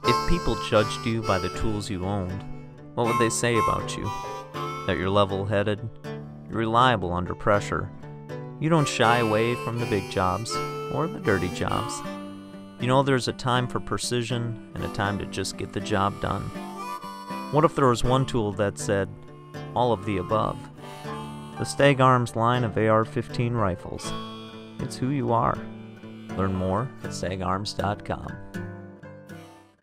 If people judged you by the tools you owned, what would they say about you? That you're level-headed, you're reliable under pressure, you don't shy away from the big jobs or the dirty jobs. You know there's a time for precision and a time to just get the job done. What if there was one tool that said, all of the above? The Stag Arms line of AR-15 rifles. It's who you are. Learn more at stagarms.com.